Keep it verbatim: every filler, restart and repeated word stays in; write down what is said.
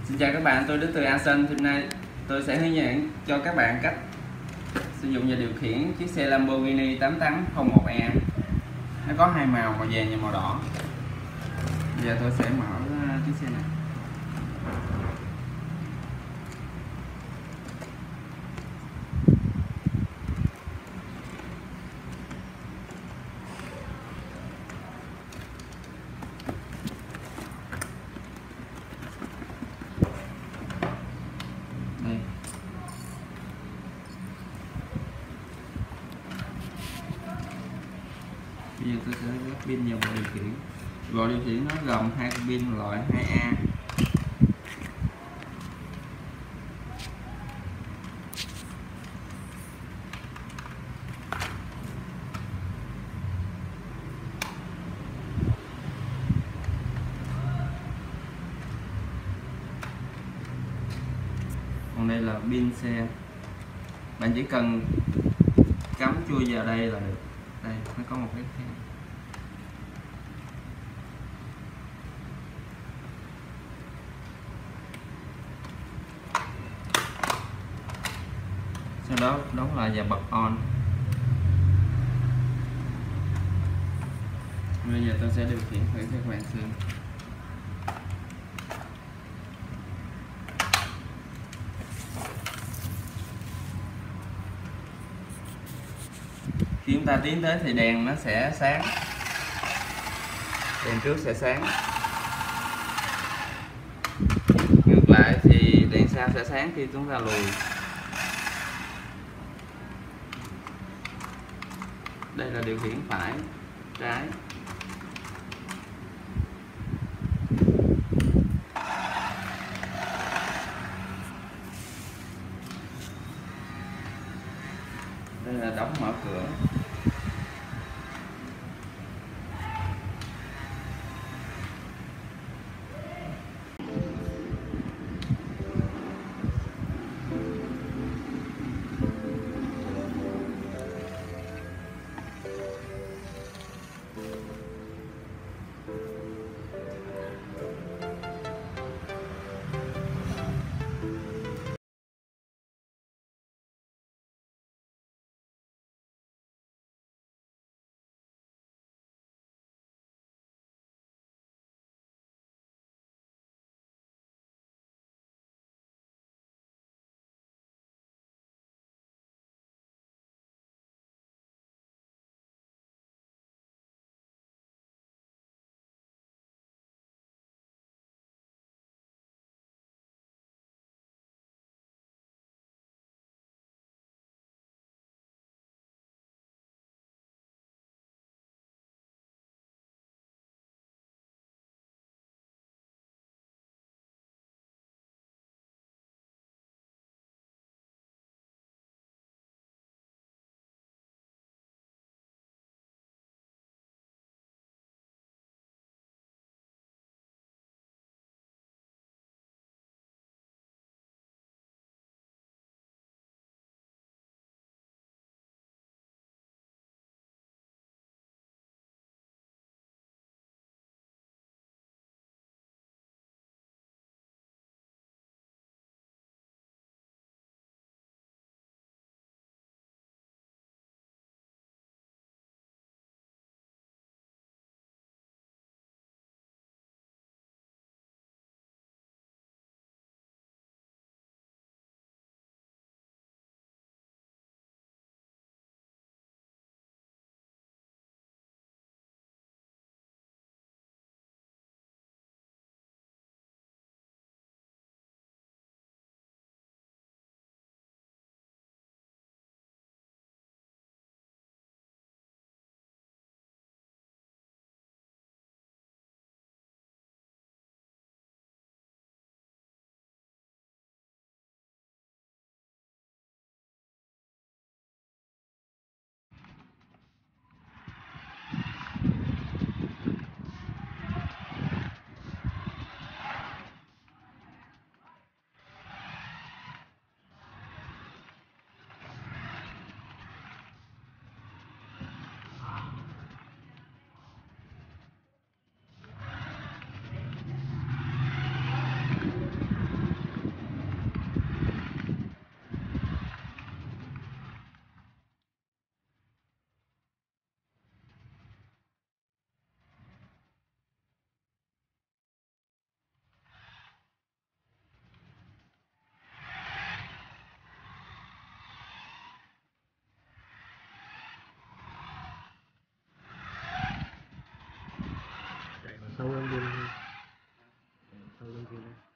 Xin chào các bạn, tôi đến từ Asen. Hôm nay tôi sẽ hướng dẫn cho các bạn cách sử dụng và điều khiển chiếc xe Lamborghini tám tám không một E. Nó có hai màu, màu vàng và màu đỏ. Bây giờ tôi sẽ mở chiếc xe này. Đây. Bây giờ tôi sẽ lắp pin vào bộ điều khiển. Bộ điều khiển nó gồm hai pin loại hai A. Còn đây là pin xe. Bạn chỉ cần cắm chui vào đây là được. Đây nó có một cái khe. Sau đó đóng lại và bật on. Bây giờ tôi sẽ điều khiển thử cho các bạn xem. Khi chúng ta tiến tới thì đèn nó sẽ sáng, đèn trước sẽ sáng, ngược lại thì đèn sau sẽ sáng khi chúng ta lùi. Đây là điều khiển phải, trái. Đây là đóng mở cửa. video